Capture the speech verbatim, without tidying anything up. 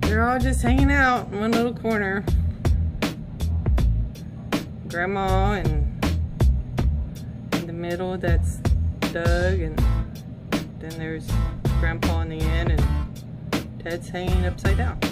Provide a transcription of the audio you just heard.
They're all just hanging out in one little corner. Grandma and in the middle, that's Doug, and then there's Grandpa in the end, and Ted's hanging upside down.